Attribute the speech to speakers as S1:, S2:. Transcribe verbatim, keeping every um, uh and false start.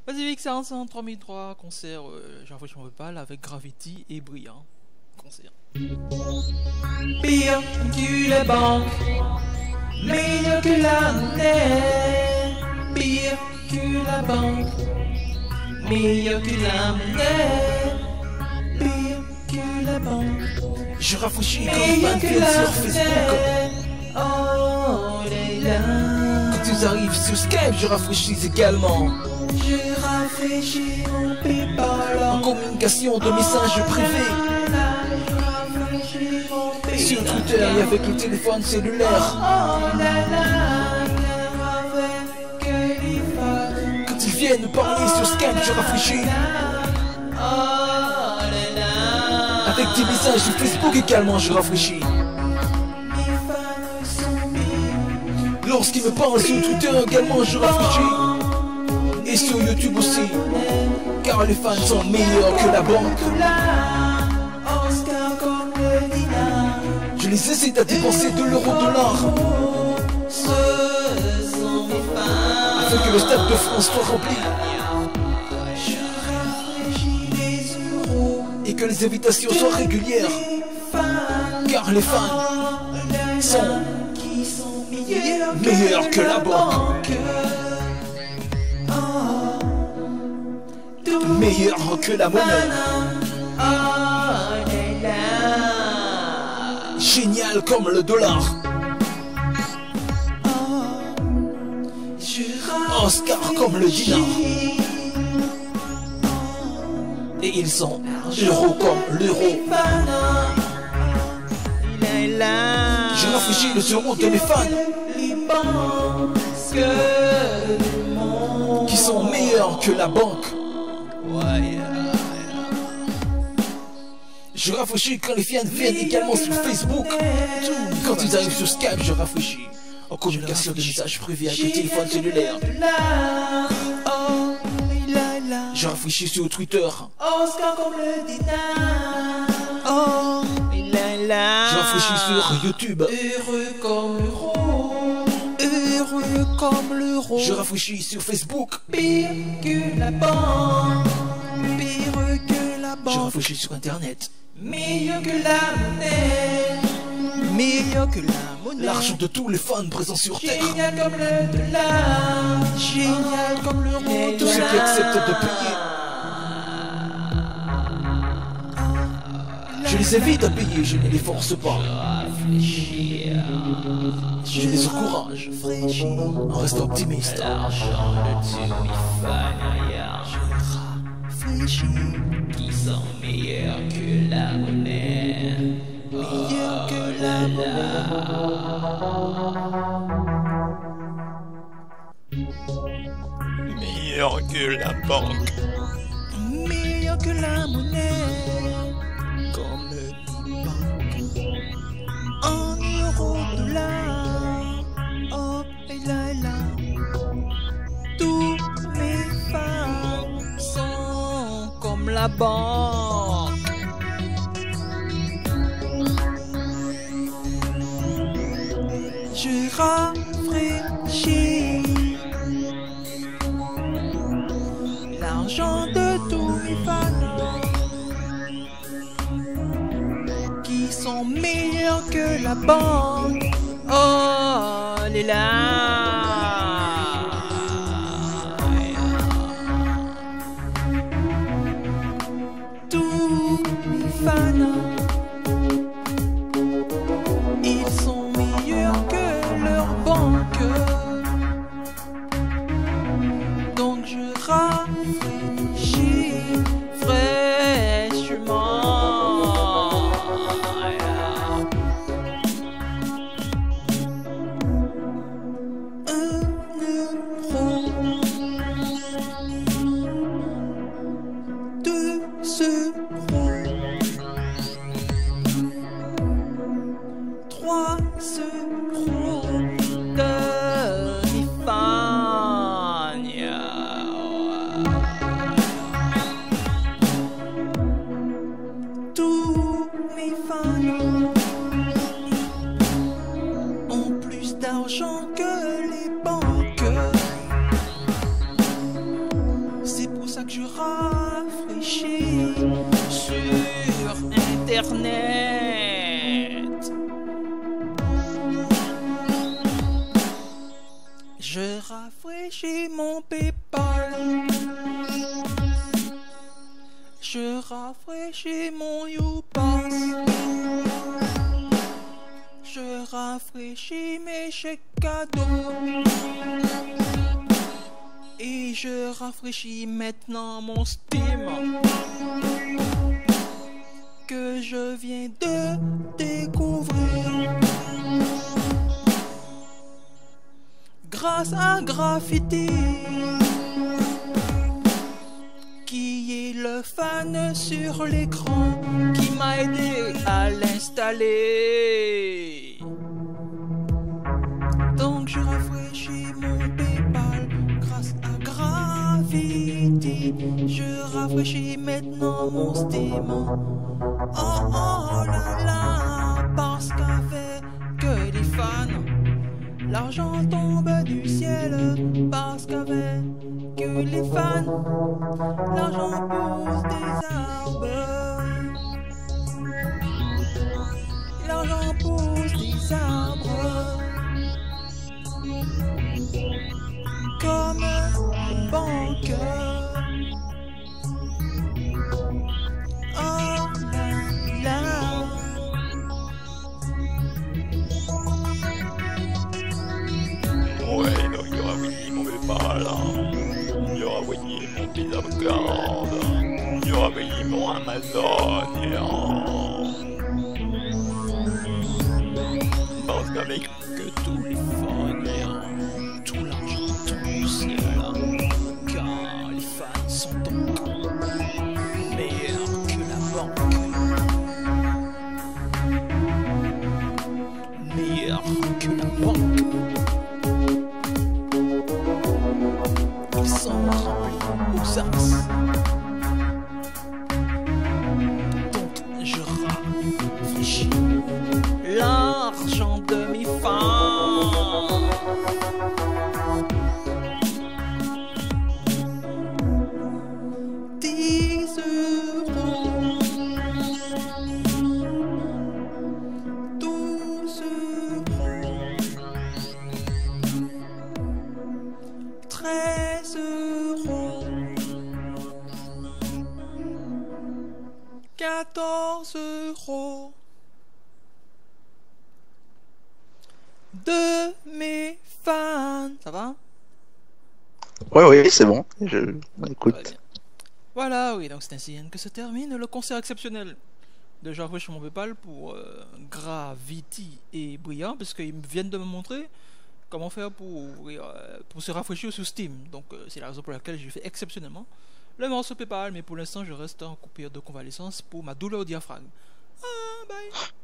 S1: Vas-y, Vixen, c'est un trois mille trois, concert, euh, j'ai l'impression qu'on veut pas, là, avec Gravity et Brillant. Concert.
S2: Pire que la banque, meilleur que la monnaie. Pire que la banque, meilleur que la monnaie. Pire que la banque,
S3: Je rafraîchis comme
S2: meilleur
S3: fan
S2: que
S3: sur
S2: la
S3: Facebook.
S2: monnaie. Oh là là,
S3: Quand ils arrivent sur Skype, je rafraîchis également.
S2: je rafraîchis mon PayPal
S3: En communication de messages privés. Sur Twitter et avec le téléphone cellulaire.
S2: Oh là là, avec les femmes.
S3: Quand ils viennent me parler sur Skype, je rafraîchis.
S2: Oh là là,
S3: Avec des messages sur Facebook également, je rafraîchis.
S2: mes fans sont mignons.
S3: Lorsqu'ils me parlent sur Twitter également, je rafraîchis. Et sur YouTube aussi. Car les fans sont meilleurs que la banque.
S2: Oscar comme le dinar.
S3: Je les hésite à dépenser de l'euro-dollar
S2: Ce sont mes fans.
S3: afin que le stade de France soit rempli
S2: Je réfléchis les euros.
S3: et que les invitations soient régulières.
S2: Les fans
S3: Car les fans sont
S2: qui sont meilleurs
S3: meilleurs que la banque. Meilleurs que la monnaie. Génial comme le dollar. Oscar comme le dinar. Et ils sont euros comme l'euro. Je réfléchis les euros de mes fans qui sont meilleurs que la banque. Je rafraîchis quand les fans viennent également sur Facebook. Quand ils arrivent sur Skype, je rafraîchis. En communication de messages privés avec le téléphone cellulaire. Je rafraîchis sur Twitter.
S2: Oscar comme le dinar.
S1: Oh,
S3: Je rafraîchis sur YouTube.
S2: Heureux comme l'euro.
S1: heureux comme l'euro.
S3: Je rafraîchis sur Facebook.
S2: Pire que la banque.
S1: Pire que la
S3: Je
S1: banque.
S3: rafraîchis sur Internet.
S2: Meilleur que la monnaie.
S1: Meilleur que la monnaie.
S3: L'argent de tous les fans présents sur Terre.
S2: Génial comme le dollar.
S1: Génial comme l'euro.
S3: Tous ceux qui acceptent de payer. Je les invite à payer, je ne les force pas. Je les encourage en restant optimiste.
S2: Qui sont meilleurs que la monnaie.
S1: Meilleur que la
S3: Meilleur que la banque.
S1: Meilleur que la monnaie. Comme le banque. En euro, dollar. Oh, et là, et là. Tous mes fans sont comme la banque. Je rafraîchis l'argent de tous mes fans qui sont meilleurs que la banque. Oh, les là. Tous mes fans, ils sont meilleurs que leur banque. Donc je rafraîchis fraîchement. Un euro, deux euros, trois euros de mi fans. rafraîchis mon PayPal. Je rafraîchis mon YouPass. Je rafraîchis mes chèques cadeaux. Et je rafraîchis maintenant mon Steam que je viens de découvrir. Grâce à Graffiti, qui est le fan sur l'écran, qui m'a aidé à l'installer. Donc je rafraîchis mon PayPal grâce à Graffiti. Je rafraîchis maintenant mon Steam. Oh oh là là, parce qu'avec que des fans, l'argent tombe du ciel. Parce qu'avec que les fans, l'argent pousse des arbres. L'argent pousse des arbres. Comme une banque. Oh là là.
S4: Ouais, donc il y aura Winnie mon PayPal, il y aura Winnie mon Visa Card, il y aura Winnie mon Amazon, parce qu'avec que tous les fans, tout l'argent tombe du ciel, car les fans sont donc meilleurs que la banque, meilleurs que la banque. Ils sont remplis aux as. Donc je rafraîchis l'argent de mes fans. Dix euros, douze euros, treize euros, quatorze euros de mes fans. Ça va?
S5: Ouais, oui, c'est bon. Je... Écoute.
S1: Très bien. Voilà, oui, donc c'est ainsi que se termine le concert exceptionnel de Jean-Fouet sur mon PayPal pour euh, Gravity et Brillant, parce qu'ils viennent de me montrer comment faire pour, ouvrir, euh, pour se rafraîchir sous Steam. Donc euh, c'est la raison pour laquelle j'ai fait exceptionnellement le morceau PayPal, mais pour l'instant je reste en coupure de convalescence pour ma douleur au diaphragme. Ah, bye.